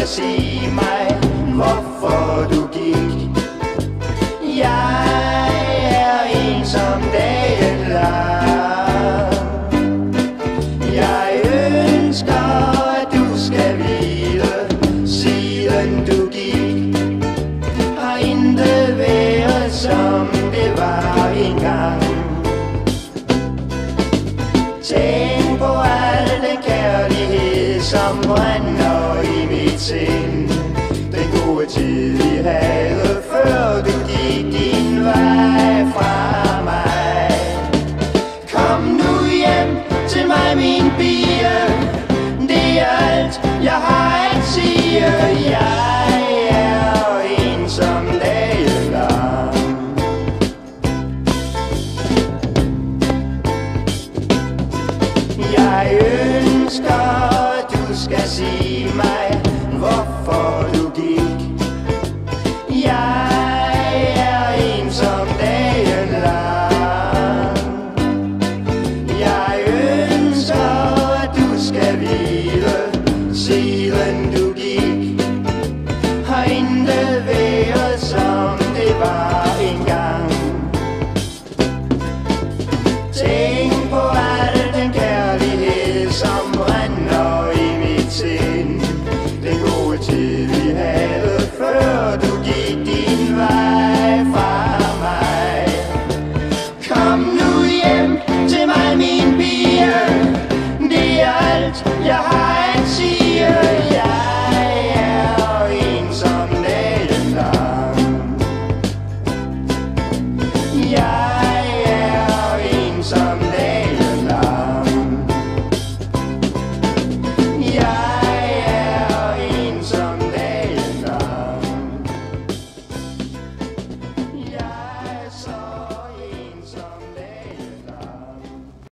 kan sige mig, hvorfor du gik. Jeg er ensom dagen lang. Jeg ønsker, at du skal vide, siden du gik, har intet været, som det var engang. Tænk på al den kærlighed, som brænder i mit sind. Den gode tid vi havde.